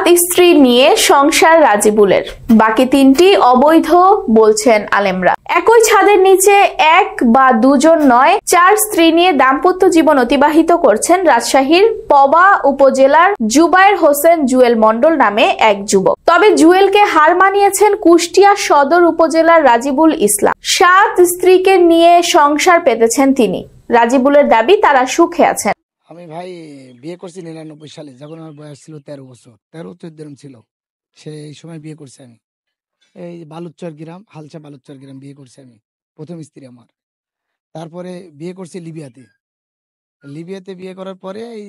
স্ত্রী নিয়ে সংসার রাজিবুলের, বাকি 3টি অবৈধ বলছেন আলেমরা। একই ছাদের নিচে এক বা দুজন নয় 4 স্ত্রী নিয়ে দাম্পত্য জীবন অতিবাহিত করছেন রাজশাহীর পবা উপজেলার জুবায়ের হোসেন জুয়েল মণ্ডল নামে এক যুবক। তবে জুয়েলকে হার মানিয়েছেন কুষ্টিয়া সদর উপজেলার রাজিবুল ইসলাম। 7 স্ত্রীকে নিয়ে সংসার পেতেছেন তিনি। রাজিবুলের দাবি তারা সুখে আছেন। আমি ভাই বিয়ে করছি 99 সালে, যখন আমার বয়স ছিল 13 বছর, 13-14 ছিল, সেই সময় বিয়ে করছি আমি। এই বালুচর গ্রাম, হালসা বালুচর গ্রাম বিয়ে করছি আমি, প্রথম স্ত্রী আমার। তারপরে বিয়ে করছি লিবিয়াতে। লিবিয়াতে বিয়ে করার পরে এই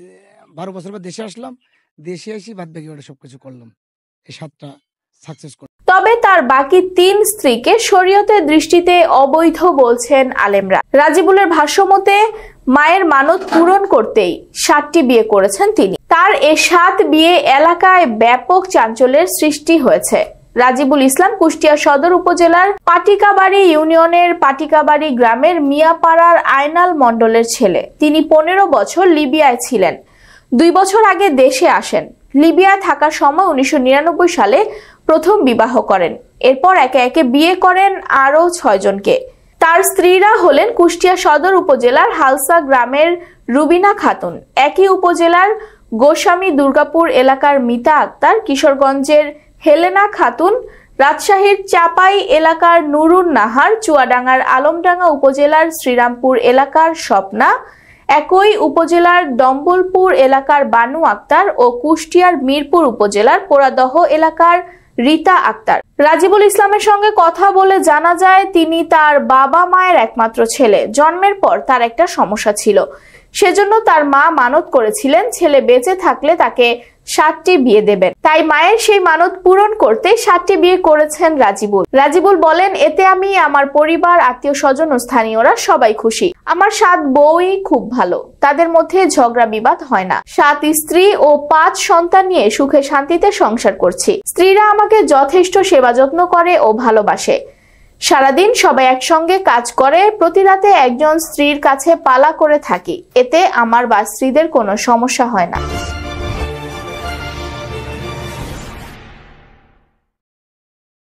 12 বছর পর দেশে আসলাম। দেশে এসে বাদ বাকি ওটা সবকিছু করলাম, এই 7টা সাকসেস করলাম। তবে তার বাকি 3 স্ত্রীকে শরীয়তের দৃষ্টিতে অবৈধ বলছেন আলেমরা। রাজিবুলের ভাষ্যমতে মায়ের মানত পূরণ করতেই 7টি বিয়ে করেছেন তিনি। তার এই 7 বিয়ে এলাকায় ব্যাপক চাঞ্চল্যের সৃষ্টি হয়েছে। রাজিবুল ইসলাম কুষ্টিয়া সদর উপজেলার পাটিকাবাড়ি ইউনিয়নের পাটিকাবাড়ি গ্রামের মিয়াপাড়ার আয়নাল মণ্ডলের ছেলে। তিনি 15 বছর লিবিয়ায় ছিলেন। 2 বছর আগে দেশে আসেন। লিবিয়ায় থাকার সময় 1999 সালে প্রথম বিবাহ করেন। এরপর একে একে বিয়ে করেন আরো 6 জনকে। তার স্ত্রীরা হলেন কুষ্টিয়া সদর উপজেলার হালসা গ্রামের রুবিনা খাতুন, একই উপজেলার গোস্বামী দুর্গাপুর এলাকার মিতা আক্তার, কিশোরগঞ্জের হেলেনা খাতুন, রাজশাহীর চাপাই এলাকার নুরুন নাহার, চুয়াডাঙ্গার আলমডাঙ্গা উপজেলার শ্রীরামপুর এলাকার স্বপ্না, একই উপজেলার দম্বলপুর এলাকার বানু আক্তার ও কুষ্টিয়ার মিরপুর উপজেলার পোড়াদহ এলাকার রীতা আক্তার। রাজিবুল ইসলামের সঙ্গে কথা বলে জানা যায় তিনি তার বাবা মায়ের একমাত্র ছেলে। জন্মের পর তার একটা সমস্যা ছিল, সেজন্য তার মা মানত করেছিলেন ছেলে বেঁচে থাকলে তাকে 7টি বিয়ে দেবেন। তাই মায়ের সেই মানত পূরণ করতে 7টি বিয়ে করেছেন রাজিবুল। রাজিবুল বলেন, এতে আমি, আমার পরিবার, আত্মীয় স্বজন ও স্থানীয়রা সবাই খুশি। আমার 7 বউই খুব ভালো, তাদের মধ্যে ঝগড়া বিবাদ হয় না। 7 স্ত্রী ও 5 সন্তান নিয়ে সুখে শান্তিতে সংসার করছি। স্ত্রীরা আমাকে যথেষ্ট সেবা যত্ন করে ও ভালোবাসে। সারাদিন সবাই একসঙ্গে কাজ করে। প্রতি রাতে একজন স্ত্রীর কাছে পালা করে থাকি। এতে আমার বা স্ত্রীদের কোনো সমস্যা হয় না।